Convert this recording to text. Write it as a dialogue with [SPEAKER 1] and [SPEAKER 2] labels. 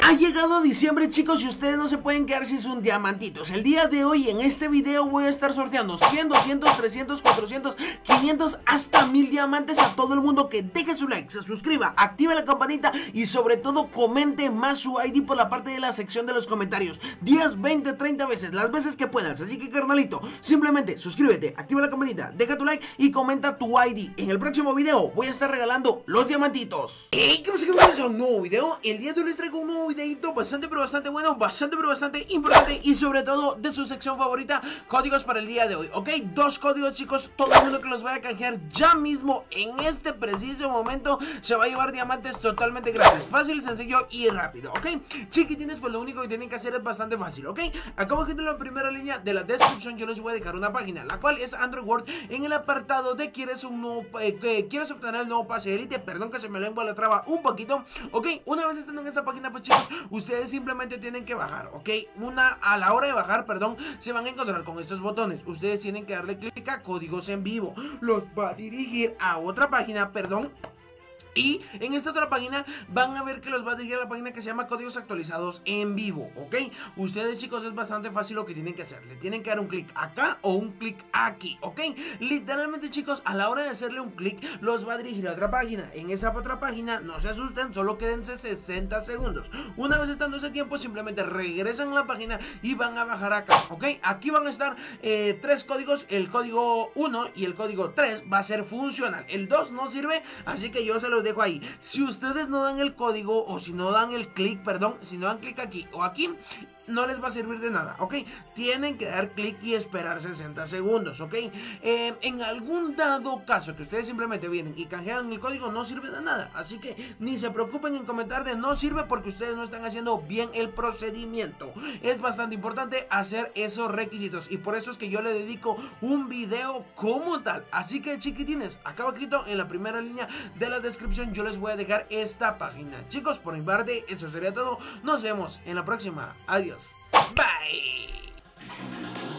[SPEAKER 1] Ha llegado diciembre, chicos, y ustedes no se pueden quedar sin sus diamantitos. El día de hoy en este video voy a estar sorteando 100, 200, 300, 400, 500 hasta 1000 diamantes a todo el mundo que deje su like, se suscriba, active la campanita y sobre todo comente más su ID por la parte de la sección de los comentarios. 10, 20, 30 veces, las veces que puedas. Así que, carnalito, simplemente suscríbete, activa la campanita, deja tu like y comenta tu ID. En el próximo video voy a estar regalando los diamantitos. ¿Qué pasa? ¿Qué pasa? Un nuevo video. El día de hoy les traigo un nuevo videito bastante pero bastante bueno, bastante pero bastante importante y sobre todo de su sección favorita, códigos para el día de hoy, ¿ok? Dos códigos, chicos, todo el mundo que los vaya a canjear ya mismo en este preciso momento se va a llevar diamantes totalmente gratis, fácil, sencillo y rápido, ¿ok? Chiquitines, pues lo único que tienen que hacer es bastante fácil, ¿ok? Acá abajo en la primera línea de la descripción yo les voy a dejar una página, la cual es Android World, en el apartado de quieres un nuevo, quieres obtener el nuevo pase de élite, perdón que se me lengua la traba un poquito, ¿ok? Una vez estén en esta página, pues chicos, ustedes simplemente tienen que bajar, ¿ok? A la hora de bajar, perdón, se van a encontrar con estos botones. Ustedes tienen que darle clic a códigos en vivo. Los va a dirigir a otra página, perdón. Y en esta otra página van a ver que los va a dirigir a la página que se llama códigos actualizados en vivo, ¿ok? Ustedes, chicos, es bastante fácil lo que tienen que hacer. Le tienen que dar un clic acá o un clic aquí, ¿ok? Literalmente, chicos, a la hora de hacerle un clic los va a dirigir a otra página. En esa otra página, no se asusten, solo quédense 60 segundos. Una vez estando ese tiempo, simplemente regresan a la página y van a bajar acá, ¿ok? Aquí van a estar tres códigos. El código 1 y el código 3 va a ser funcional. El 2 no sirve, así que yo se los dejo ahí. Si ustedes no dan el código o si no dan el clic, perdón, si no dan clic aquí o aquí, no les va a servir de nada, ¿ok? Tienen que dar clic y esperar 60 segundos, ¿ok? En algún dado caso que ustedes simplemente vienen y canjean el código, no sirve de nada. Así que ni se preocupen en comentar de no sirve porque ustedes no están haciendo bien el procedimiento. Es bastante importante hacer esos requisitos y por eso es que yo le dedico un video como tal. Así que, chiquitines, acá abajito en la primera línea de la descripción yo les voy a dejar esta página. Chicos, por mi parte, eso sería todo. Nos vemos en la próxima. Adiós. Bye.